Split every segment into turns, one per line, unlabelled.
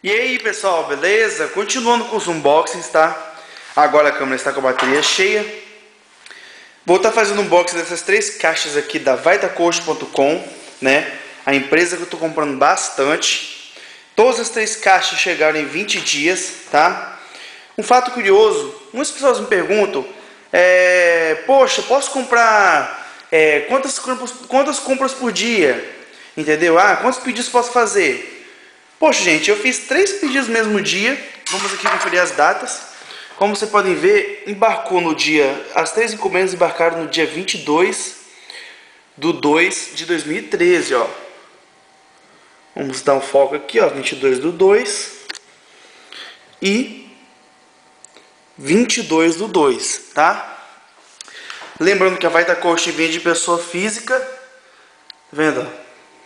E aí pessoal, beleza? Continuando com os unboxings, tá? Agora a câmera está com a bateria cheia. Vou estar fazendo um unboxing dessas três caixas aqui da VitaCoach.com, né? A empresa que eu estou comprando bastante. Todas as três caixas chegaram em 20 dias, tá? Um fato curioso, muitas pessoas me perguntam, poxa, posso comprar quantas compras por dia? Entendeu? Quantos pedidos posso fazer? Poxa, gente, eu fiz 3 pedidos no mesmo dia. Vamos aqui conferir as datas. Como vocês podem ver, embarcou no dia... As 3 encomendas embarcaram no dia 22/2/2013, ó. Vamos dar um foco aqui, ó. 22/2 e 22/2, tá? Lembrando que a VitaCoach vende pessoa física. Tá vendo?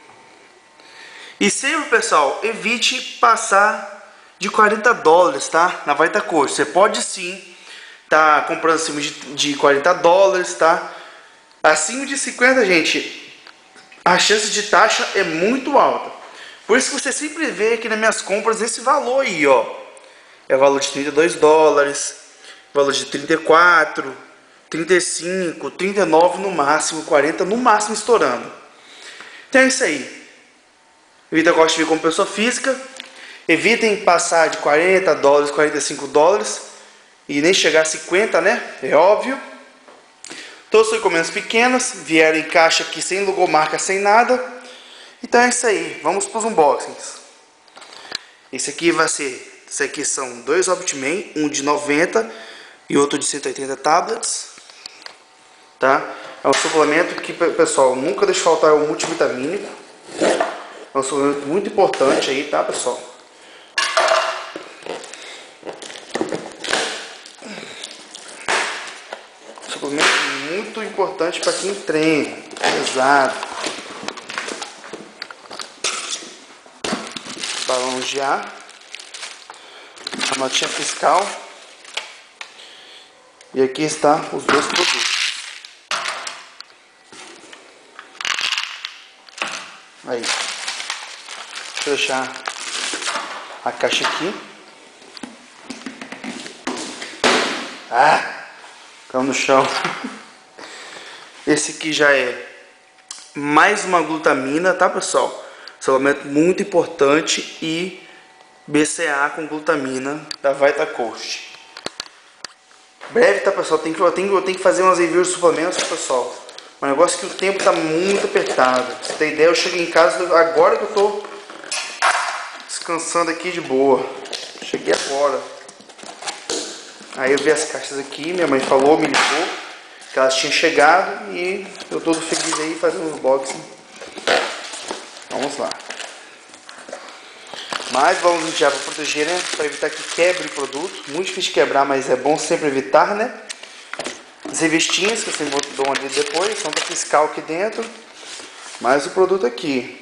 E sempre, pessoal, evite passar de $40, tá? Na VitaCoach. Você pode sim tá comprando acima de $40, tá? Acima de 50, gente, a chance de taxa é muito alta. Por isso que você sempre vê aqui nas minhas compras esse valor aí, ó. É o valor de $32, valor de 34, 35, 39 no máximo, 40 no máximo estourando. Então é isso aí. VitaCoach vir como pessoa física. Evitem passar de $40, $45 e nem chegar a 50, né? É óbvio. Todas são encomendas pequenas, vieram em caixa aqui sem logomarca, sem nada. Então é isso aí, vamos para os unboxings. Esse aqui são 2 Optiman, um de 90 e outro de 180 tablets, tá? É um suplemento que, pessoal, nunca deixa faltar o multivitamínico. É um suplemento muito importante aí, tá, pessoal? Suplemento muito importante para quem treina, pesado. Balão de ar, a notinha fiscal. E aqui está os 2 produtos. Aí. Deixa eu deixar a caixa aqui. Caiu no chão. Esse aqui já é mais uma glutamina, tá, pessoal? Suplemento muito importante e BCA com glutamina da VitaCoach. Breve, tá, pessoal? Eu tenho que fazer umas reviews de suplementos, pessoal. O negócio é que o tempo tá muito apertado. Pra você ter ideia, eu cheguei em casa agora que eu tô descansando aqui de boa. Cheguei agora. Aí eu vi as caixas aqui, minha mãe falou, me ligou que elas tinham chegado e eu tô todo feliz aí fazendo um unboxing. Vamos lá. Mas vamos limpiar para proteger, né? Para evitar que quebre o produto. Muito difícil de quebrar, mas é bom sempre evitar, né? As revistinhas que eu sempre dou uma ali depois, são para fiscal aqui dentro. Mais o produto aqui.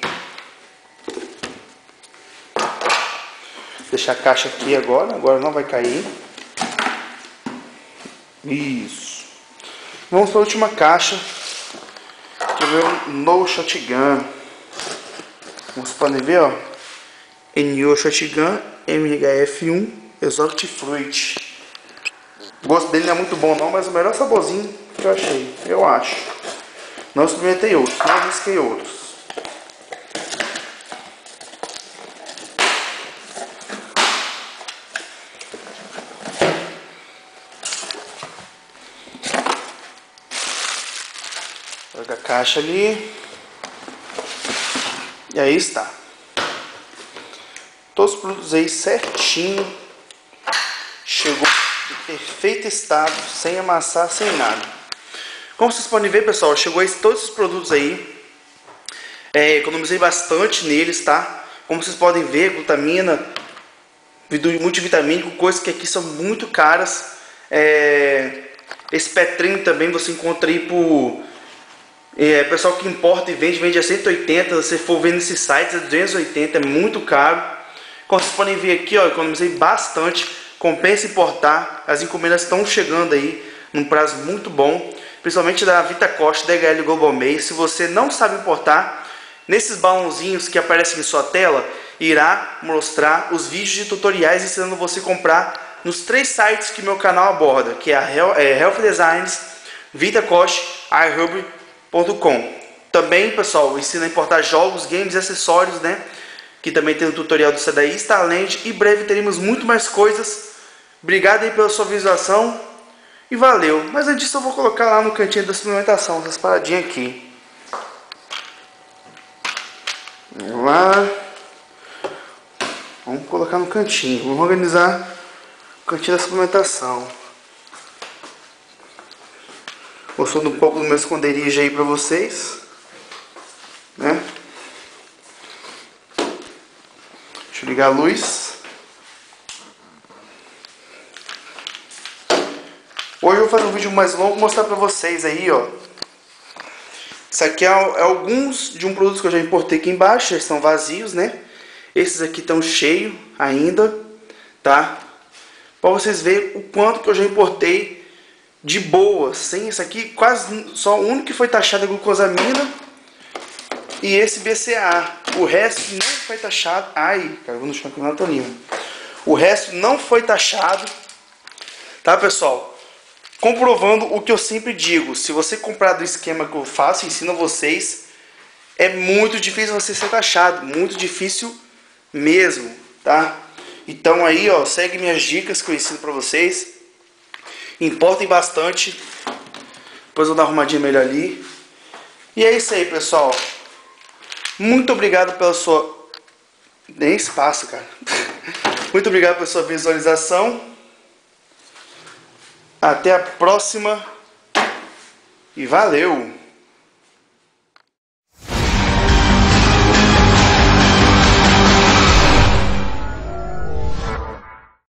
Deixar a caixa aqui agora não vai cair. Isso. Vamos para a última caixa, que é o meu No Shotgun. Como vocês podem ver, ó, NO Shotgun MHF1 Exotic Fruit. O gosto dele não é muito bom não, mas o melhor saborzinho que eu achei, eu acho. Não experimentei outros, não arrisquei outros. Pega a caixa ali. E aí está. Todos os produtos aí certinho. Chegou em perfeito estado, sem amassar, sem nada. Como vocês podem ver, pessoal, chegou todos os produtos aí. Economizei bastante neles, tá? Como vocês podem ver, glutamina, multivitamínico, coisas que aqui são muito caras. Esse pré-treino também você encontra aí por... pessoal que importa e vende a 180. Se for ver nesses sites é 280, é muito caro. Como vocês podem ver aqui, ó, economizei bastante. Compensa importar. As encomendas estão chegando aí num prazo muito bom, principalmente da VitaCoach, DHL Global Mail. Se você não sabe importar, Nesses balãozinhos que aparecem em sua tela, irá mostrar os vídeos de tutoriais ensinando você a comprar nos 3 sites que meu canal aborda, que é a Health Designs, VitaCost, iHub.com. Também, pessoal, ensina a importar jogos, games e acessórios, né? Que também tem um tutorial do CDI, Starland, e breve teremos muito mais coisas. Obrigado aí pela sua visualização e valeu. Mas antes disso eu vou colocar lá no cantinho da suplementação, essas paradinhas aqui. Vamos lá. Vamos colocar no cantinho. Vamos organizar o cantinho da suplementação. Mostrando um pouco do meu esconderijo aí pra vocês, né? Deixa eu ligar a luz. Hoje eu vou fazer um vídeo mais longo, mostrar pra vocês aí, ó. Isso aqui é alguns de um produto que eu já importei aqui embaixo, eles estão vazios, né? Esses aqui estão cheios ainda, tá? Pra vocês verem o quanto que eu já importei de boa. Sem isso aqui, quase só o único que foi taxado é glucosamina e esse BCA. O resto não foi taxado. Ai, cara, vou no chão aqui na Toninho. O resto não foi taxado, tá, pessoal? Comprovando o que eu sempre digo, se você comprar do esquema que eu faço, ensino a vocês, é muito difícil você ser taxado, muito difícil mesmo, tá? Então aí, ó, segue minhas dicas que eu ensino pra vocês, importem bastante, depois eu vou dar uma arrumadinha melhor ali. E é isso aí, pessoal, muito obrigado pela sua... Nem espaço, cara. Muito obrigado pela sua visualização. Até a próxima e valeu!